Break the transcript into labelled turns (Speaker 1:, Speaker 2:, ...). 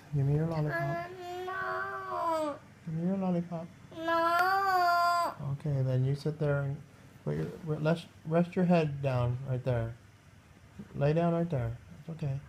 Speaker 1: Give me your lollipop.
Speaker 2: No.
Speaker 1: Give me your lollipop.
Speaker 2: No.
Speaker 1: Okay, then you sit there and rest your head down right there. Lay down right there. It's okay.